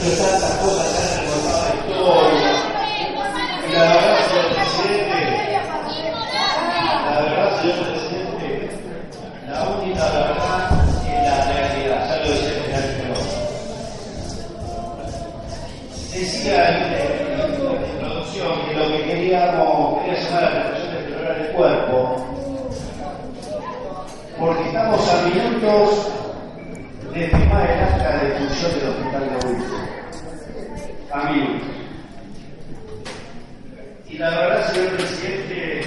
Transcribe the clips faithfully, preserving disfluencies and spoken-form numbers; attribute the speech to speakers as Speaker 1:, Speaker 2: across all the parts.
Speaker 1: dicho tantas cosas, se han recordado la historia. Y la verdad, señor presidente, la verdad, señor presidente, la única verdad es la realidad, ya lo decía el general Perón. Decía en la introducción que lo que queríamos, quería llamar a la reflexión de explorar el cuerpo, porque estamos a minutos de firmar el acta de defunción del hospital de Huicho. A minutos. Y la verdad, señor presidente,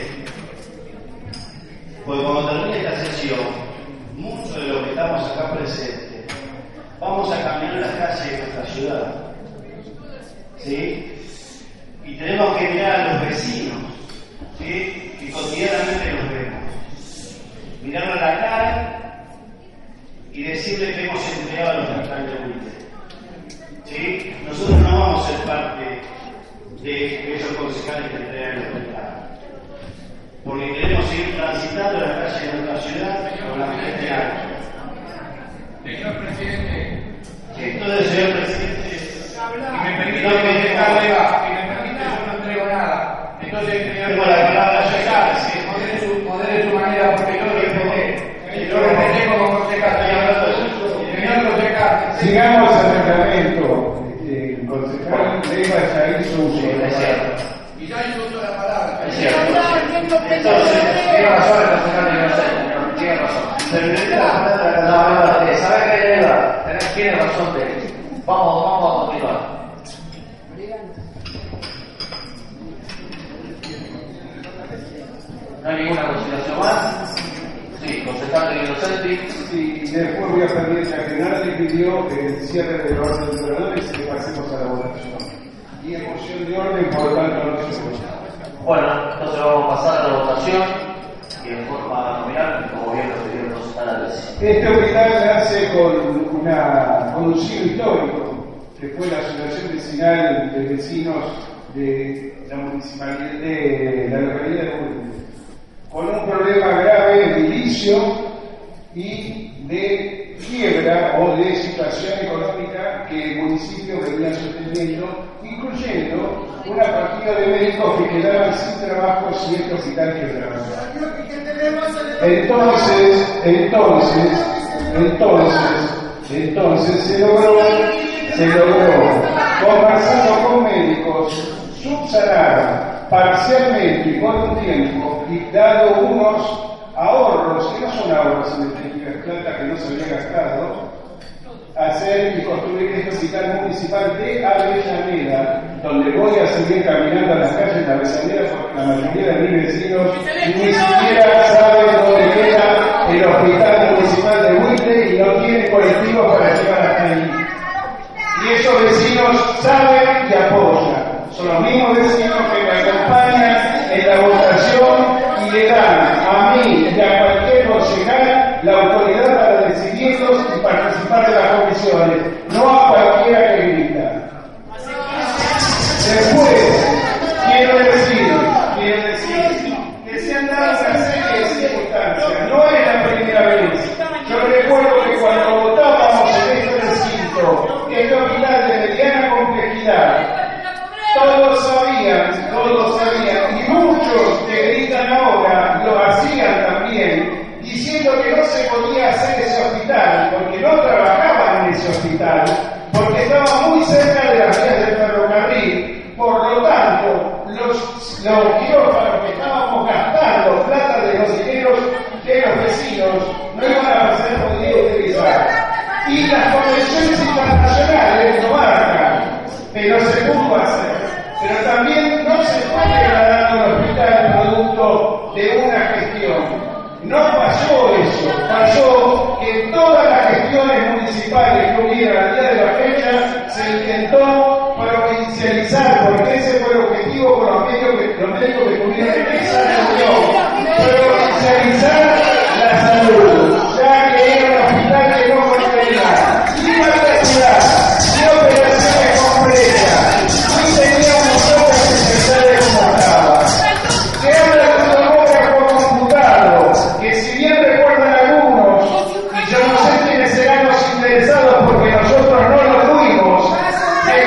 Speaker 1: pues cuando termine esta sesión, muchos de los que estamos acá presentes, vamos a caminar las calles de nuestra ciudad. ¿Sí? Y tenemos que mirar a los vecinos, ¿sí? Que cotidianamente nos vemos. Mirarnos a la cara y decirle que hemos entregado a los hospitales de Huicho. ¿Sí? Nosotros no vamos a ser parte de esos concejales que entregan el hospital, porque queremos seguir transitando las calles de nuestra ciudad con la gente alta.
Speaker 2: Señor presidente,
Speaker 1: Sí, entonces, señor presidente,
Speaker 2: si me permite no me dejarle va, si me permite yo no entrego nada. Entonces,
Speaker 1: tengo la palabra
Speaker 2: ya está, sí, modere su, modere su manera, porque yo lo respeté. Yo lo respeté como concejal, señor concejal.
Speaker 3: Sigamos al reglamento. El concejal Leiva ya hizo uso de la palabra.
Speaker 2: Y ya hizo uso de la palabra.
Speaker 1: es cierto. Entonces,
Speaker 4: Tiene razón el concejal de Inocencia, tiene razón.
Speaker 1: se me da la palabra.
Speaker 4: No, no, ¿sabes qué, Leiva? Tiene razón de Vamos, vamos a continuar. ¿No hay ninguna consideración más? Sí, concejal de Inocenti.
Speaker 3: Sí, después voy a pedir que Renate pidió el cierre del orden de oradores y que pasemos a la votación. Y en moción de orden, por lo tanto, no se vota.
Speaker 4: Bueno, entonces vamos a pasar a la votación y en forma nominal, como bien lo pidieron los canales.
Speaker 3: Este hospital nace con, una, con un siglo histórico, que fue la Asociación Vecinal de Vecinos de la municipalidad de la localidad de Huicho, con un problema grave de edilicio y de quiebra o de situación económica que el municipio venía sosteniendo, incluyendo una partida de médicos que quedaban sin trabajo si este hospital quebraba. Entonces, entonces, entonces, entonces se logró, se logró, conversando con médicos, subsanar parcialmente y por un tiempo y dado unos ahorros, que no son ahorros en definitiva, es plata que no se había gastado, hacer y construir este hospital municipal de Avellaneda, donde voy a seguir caminando a las calles de Avellaneda porque la mayoría de mis vecinos ni siquiera saben dónde queda el hospital municipal de Huicho y no tienen colectivos para llegar hasta ahí. Y esos vecinos saben y apoyan. Son los mismos vecinos que me acompañan en la votación y le dan a mí y a cualquier concejal la autoridad para decidirlos y participar de las comisiones, no a cualquiera que grita. Después, quiero decir, quiero decir que se han dado una serie de circunstancias, no es la primera vez. Yo recuerdo que cuando votábamos en este recinto, este hospital de mediana complejidad, todos sabían, todos sabían, y muchos que gritan ahora lo hacían también, diciendo que no se podía hacer ese hospital, porque no trabajaban en ese hospital, porque estaba muy cerca de las vías del ferrocarril. Por lo tanto, los, los quirófanos que estábamos gastando plata de los dineros de los vecinos no iban a ser podidos utilizar. Y las convenciones internacionales lo marcan, pero se pudo hacer. Pero también no se fue degradando el hospital producto de una gestión. No pasó eso, pasó que todas las gestiones municipales que hubiera al día de la fecha se intentó provincializar, porque ese fue el objetivo con los medios que, los médicos que tuvieron esa reunión, provincializar la salud, ya que era un hospital que no contenía ni maternidad, ni operaciones completas, ni tenía unos ojos especiales como estaba. Se habla de un tomógrafo computado, que si bien recuerdan algunos, y yo no sé quiénes serán los interesados porque nosotros no lo tuvimos, se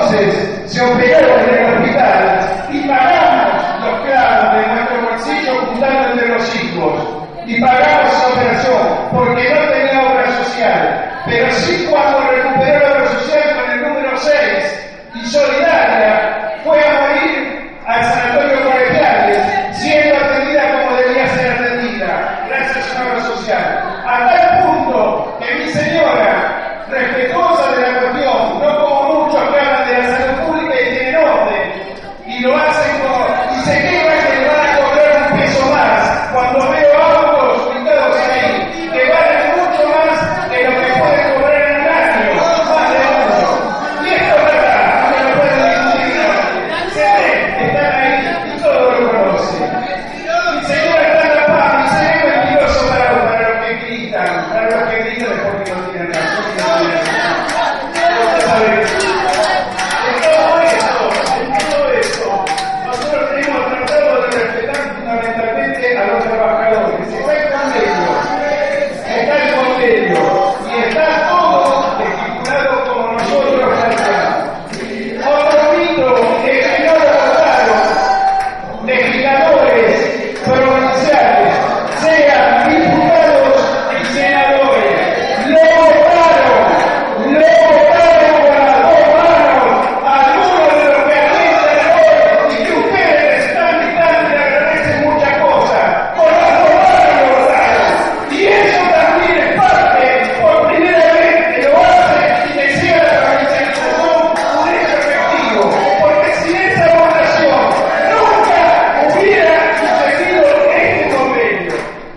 Speaker 3: entonces se operó en el hospital y pagamos los clavos de nuestro bolsillo juntando entre los hijos. Y pagamos esa operación porque no tenía obra social. Pero sí cuando recuperó la obra social con el número seis y solidaria, fue a morir al sanatorio Colegiales, siendo atendida como debía ser atendida, gracias a una obra social. A tal punto que mi señora, respetuosa de la cuestión, no como muchos que hablan de la salud pública y tienen orden, y lo hacen como, y se quejan que le van a cobrar un peso más, cuando veo autos pintados ahí, que valen mucho más de lo que pueden cobrar en un año, más de uno. Y esto es verdad, no me lo pueden discutir nadie. Se ve, están ahí y todos lo conocen. Mi señora está en La Paz, y se ve mentiroso para, para los que gritan, para los que gritan es porque no tienen razón y no tienen razón. Usted sabe que en todo esto, en todo esto, nosotros tenemos tratado de respetar fundamentalmente a los trabajadores. Está el convenio, está el convenio, y está todo estipulado como nosotros tratamos. Otro mito es que no lo votaron legisladores provinciales, sean diputados y senadores. Lo votaron, lo votaron con las dos manos a algunos de los que atienden hoy y que ustedes están gritando y agradecen muchas cosas. Con las dos manos lo votaron. Y eso también es parte, por primera vez que lo hace y que sea la provincialización un hecho efectivo. Porque sin esa votación nunca hubiera sucedido este convenio.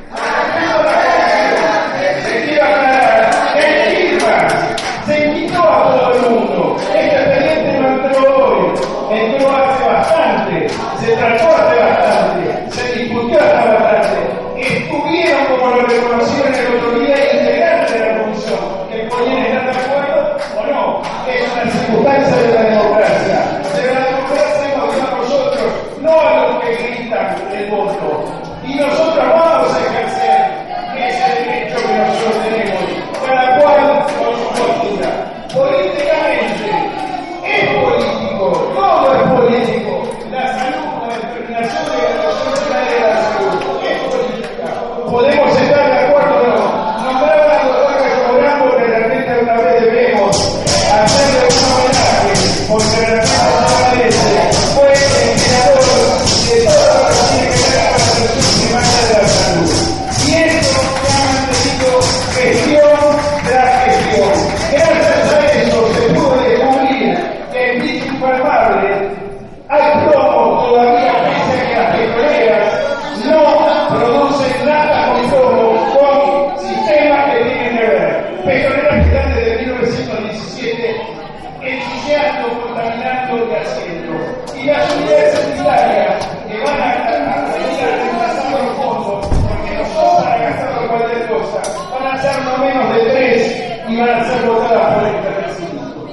Speaker 3: Se quiero aclarar que en Quilmes se invitó a todo el mundo. Este expediente no entró hoy, entró hace bastante, se trató hace bastante, se discutió hace bastante. Estuvieron, como lo reconocieron el otro día, integrantes de la comisión, que podían estar de acuerdo o no. Es una circunstancia de la democracia. De la democracia hemos dado nosotros, no a los que gritan el voto. Y nosotros vamos a ejercer ese derecho que nosotros tenemos, cada cual con su postura. Políticamente, es político, todo es político. La salud, la determinación de la persona de la salud, es política. Podemos estar de acuerdo o no. Nombrar a la doctora Cobrando que realmente una vez debemos hacerle un homenaje, porque realmente no merece. Fue el creador de todo lo que tiene que ver con la atención primaria de la salud. Y esto se ha mantenido gestión tras gestión. Gracias a eso se pudo descubrir que en dicho inflamable hay plomos todavía, pese a que las petroleras no producen nada con plomo, con sistemas que tienen que ver. Petroleras que están desde mil novecientos diecisiete ensuciando, contaminando y haciendo. Y las unidades sanitarias que van a, a, a venir a reemplazar los fondos, porque no son para gastarlo cualquier cosa, van a ser no menos de tres y van a ser votadas por el terrorismo.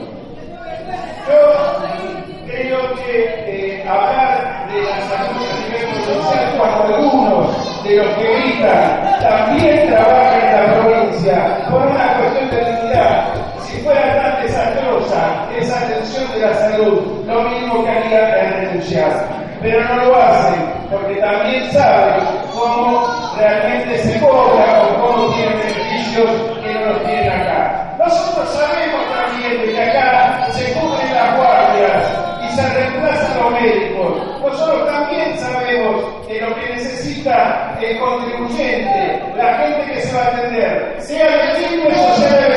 Speaker 3: Yo creo que eh, hablar de la salud a nivel provincial cuando algunos de los que gritan también trabajan en la provincia por una cuestión de dignidad. Si fuera tan desastrosa esa atención de la salud, lo mismo que haría es renunciar. Pero no lo hacen, porque también saben cómo realmente se cobra o cómo tienen beneficios que no los tienen acá. Nosotros sabemos también de que acá se cubren las guardias y se reemplazan los médicos. Nosotros también sabemos que lo que necesita el contribuyente, la gente que se va a atender, sea de Quilmes o sea de